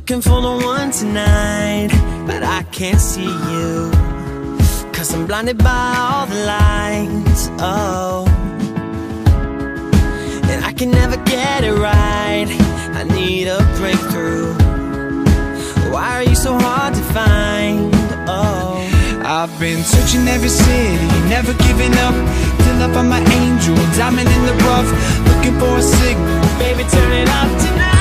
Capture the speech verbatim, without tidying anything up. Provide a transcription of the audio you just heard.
looking for the one tonight, but I can't see you, 'cause I'm blinded by all the lights, oh. And I can never get it right, I need a breakthrough. Why are you so hard to find, oh? I've been searching every city, never giving up, till I find my angel, diamond in the rough, looking for a signal. Baby, turn it up tonight.